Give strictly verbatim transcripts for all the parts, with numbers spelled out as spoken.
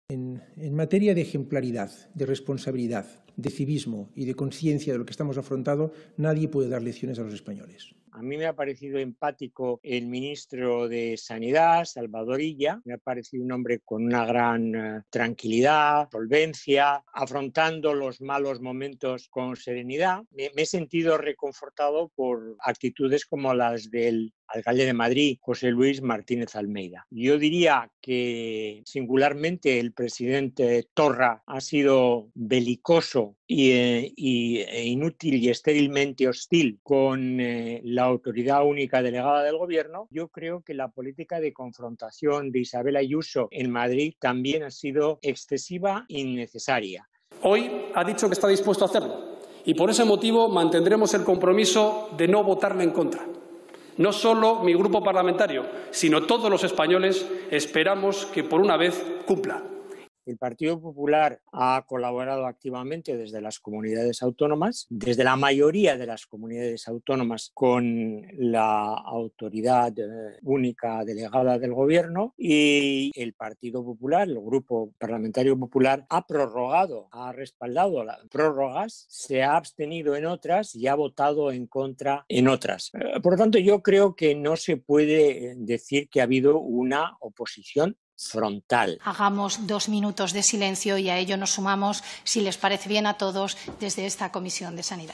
En, en materia de ejemplaridad, de responsabilidad, de civismo y de conciencia de lo que estamos afrontando, nadie puede dar lecciones a los españoles. A mí me ha parecido empático el ministro de Sanidad, Salvador Illa. Me ha parecido un hombre con una gran uh, tranquilidad, solvencia, afrontando los malos momentos con serenidad. Me, me he sentido reconfortado por actitudes como las del alcalde de Madrid, José Luis Martínez Almeida. Yo diría que singularmente el presidente Torra ha sido belicoso y, eh, y e inútil y estérilmente hostil con eh, la autoridad única delegada del gobierno. Yo creo que la política de confrontación de Isabel Ayuso en Madrid también ha sido excesiva e innecesaria. Hoy ha dicho que está dispuesto a hacerlo y por ese motivo mantendremos el compromiso de no votarle en contra. No solo mi grupo parlamentario, sino todos los españoles esperamos que por una vez cumpla. El Partido Popular ha colaborado activamente desde las comunidades autónomas, desde la mayoría de las comunidades autónomas con la autoridad única delegada del gobierno, y el Partido Popular, el Grupo Parlamentario Popular, ha prorrogado, ha respaldado las prórrogas, se ha abstenido en otras y ha votado en contra en otras. Por lo tanto, yo creo que no se puede decir que ha habido una oposición frontal. Hagamos dos minutos de silencio y a ello nos sumamos, si les parece bien a todos, desde esta Comisión de Sanidad.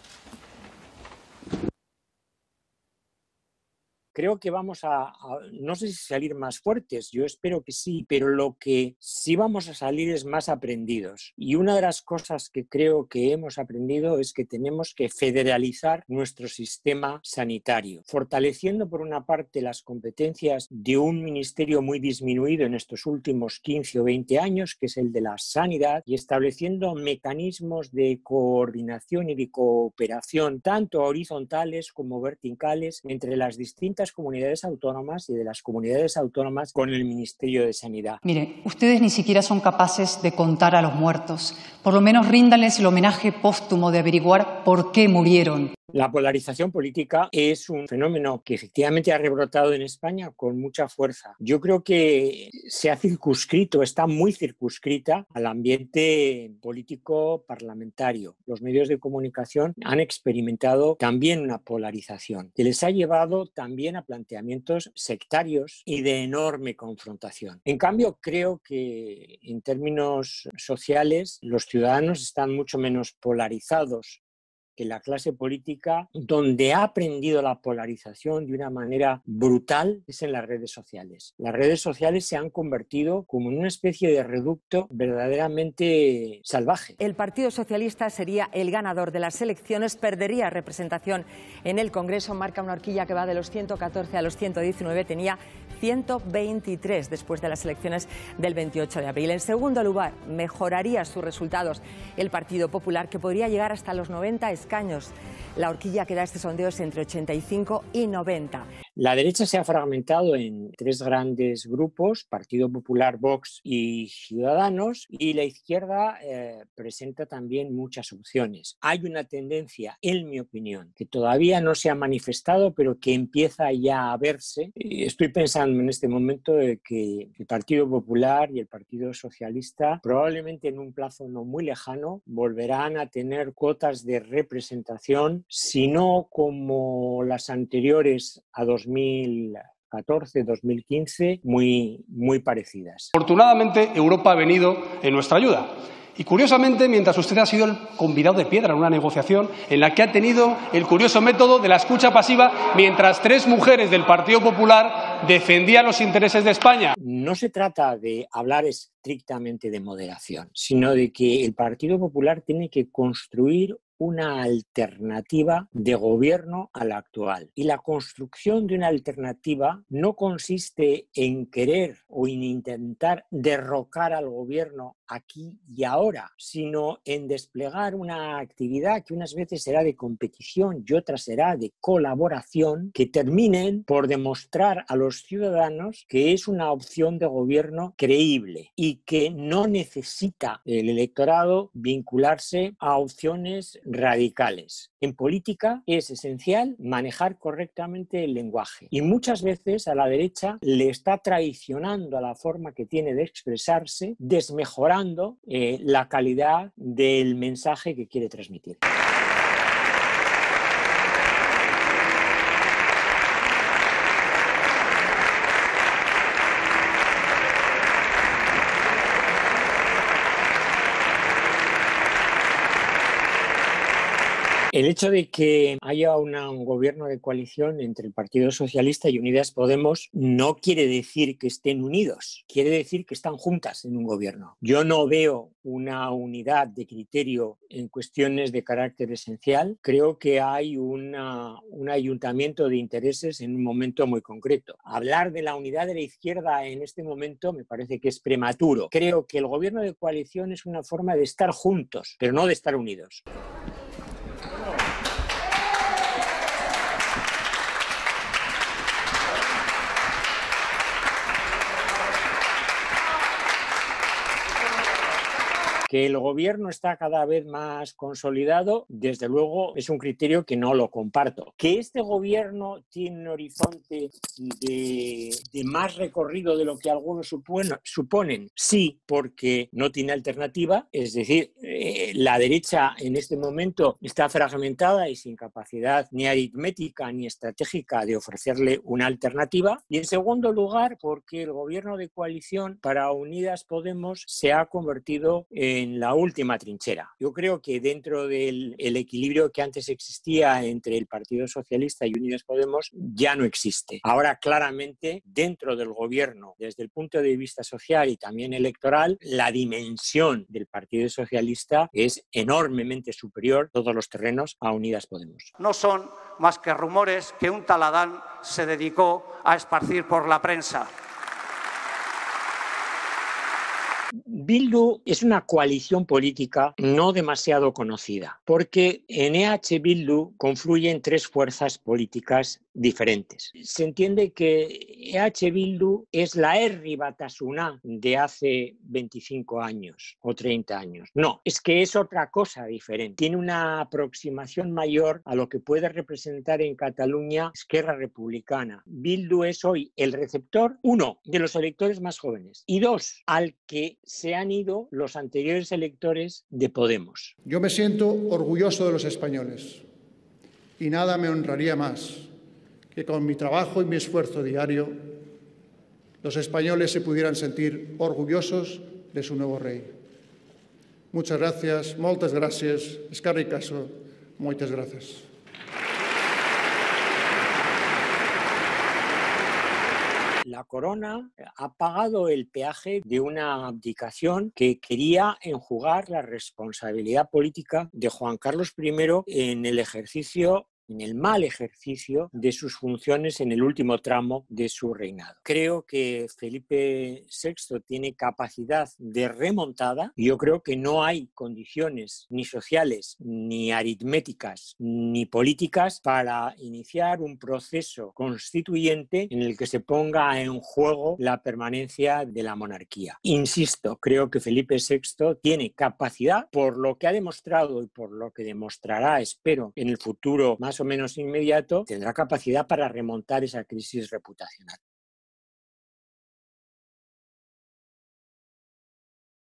Creo que vamos a, a, no sé si salir más fuertes, yo espero que sí, pero lo que sí vamos a salir es más aprendidos. Y una de las cosas que creo que hemos aprendido es que tenemos que federalizar nuestro sistema sanitario, fortaleciendo por una parte las competencias de un ministerio muy disminuido en estos últimos quince o veinte años, que es el de la sanidad, y estableciendo mecanismos de coordinación y de cooperación, tanto horizontales como verticales, entre las distintas comunidades autónomas y de las comunidades autónomas con el Ministerio de Sanidad. Mire, ustedes ni siquiera son capaces de contar a los muertos. Por lo menos ríndanles el homenaje póstumo de averiguar por qué murieron. La polarización política es un fenómeno que efectivamente ha rebrotado en España con mucha fuerza. Yo creo que se ha circunscrito, está muy circunscrita al ambiente político parlamentario. Los medios de comunicación han experimentado también una polarización que les ha llevado también a planteamientos sectarios y de enorme confrontación. En cambio, creo que en términos sociales los ciudadanos están mucho menos polarizados que la clase política. Donde ha aprendido la polarización de una manera brutal es en las redes sociales. Las redes sociales se han convertido como en una especie de reducto verdaderamente salvaje. El Partido Socialista sería el ganador de las elecciones, perdería representación en el Congreso, marca una horquilla que va de los ciento catorce a los ciento diecinueve, tenía ciento veintitrés después de las elecciones del veintiocho de abril. En segundo lugar, mejoraría sus resultados el Partido Popular, que podría llegar hasta los noventa escaños. La horquilla que da este sondeo es entre ochenta y cinco y noventa. La derecha se ha fragmentado en tres grandes grupos, Partido Popular, Vox y Ciudadanos, y la izquierda eh, presenta también muchas opciones. Hay una tendencia, en mi opinión, que todavía no se ha manifestado, pero que empieza ya a verse. Estoy pensando en este momento de que el Partido Popular y el Partido Socialista probablemente en un plazo no muy lejano volverán a tener cuotas de representación, si no como las anteriores a dos mil catorce, dos mil quince, muy, muy parecidas. Afortunadamente, Europa ha venido en nuestra ayuda. Y curiosamente, mientras usted ha sido el convidado de piedra en una negociación en la que ha tenido el curioso método de la escucha pasiva, mientras tres mujeres del Partido Popular defendían los intereses de España. No se trata de hablar estrictamente de moderación, sino de que el Partido Popular tiene que construir una alternativa de gobierno a la actual. Y la construcción de una alternativa no consiste en querer o en intentar derrocar al gobierno aquí y ahora, sino en desplegar una actividad que unas veces será de competición y otras será de colaboración, que terminen por demostrar a los ciudadanos que es una opción de gobierno creíble y que no necesita el electorado vincularse a opciones radicales. En política es esencial manejar correctamente el lenguaje y muchas veces a la derecha le está traicionando a la forma que tiene de expresarse, desmejorando eh, la calidad del mensaje que quiere transmitir. El hecho de que haya una, un gobierno de coalición entre el Partido Socialista y Unidas Podemos no quiere decir que estén unidos, quiere decir que están juntas en un gobierno. Yo no veo una unidad de criterio en cuestiones de carácter esencial. Creo que hay una, un ayuntamiento de intereses en un momento muy concreto. Hablar de la unidad de la izquierda en este momento me parece que es prematuro. Creo que el gobierno de coalición es una forma de estar juntos, pero no de estar unidos. Que el gobierno está cada vez más consolidado, desde luego es un criterio que no lo comparto. Que este gobierno tiene un horizonte de, de más recorrido de lo que algunos suponen, suponen, sí, porque no tiene alternativa, es decir, eh, la derecha en este momento está fragmentada y sin capacidad ni aritmética ni estratégica de ofrecerle una alternativa. Y en segundo lugar, porque el gobierno de coalición para Unidas Podemos se ha convertido en en la última trinchera. Yo creo que dentro del el equilibrio que antes existía entre el Partido Socialista y Unidas Podemos ya no existe. Ahora claramente dentro del gobierno, desde el punto de vista social y también electoral, la dimensión del Partido Socialista es enormemente superior en todos los terrenos a Unidas Podemos. No son más que rumores que un tal Adán se dedicó a esparcir por la prensa. Bildu es una coalición política no demasiado conocida, porque en E H Bildu confluyen tres fuerzas políticas diferentes. Se entiende que E H Bildu es la Herri Batasuna de hace veinticinco años o treinta años. No, es que es otra cosa diferente. Tiene una aproximación mayor a lo que puede representar en Cataluña Esquerra Republicana. Bildu es hoy el receptor, uno, de los electores más jóvenes y dos, al que se han ido los anteriores electores de Podemos. Yo me siento orgulloso de los españoles y nada me honraría más que con mi trabajo y mi esfuerzo diario los españoles se pudieran sentir orgullosos de su nuevo rey. Muchas gracias, moltes gràcies, eskerrik asko, muchas gracias. La corona ha pagado el peaje de una abdicación que quería enjugar la responsabilidad política de Juan Carlos primero en el ejercicio en el mal ejercicio de sus funciones en el último tramo de su reinado. Creo que Felipe sexto tiene capacidad de remontada y yo creo que no hay condiciones ni sociales, ni aritméticas, ni políticas para iniciar un proceso constituyente en el que se ponga en juego la permanencia de la monarquía. Insisto, creo que Felipe sexto tiene capacidad, por lo que ha demostrado y por lo que demostrará, espero, en el futuro más o menos inmediato, tendrá capacidad para remontar esa crisis reputacional.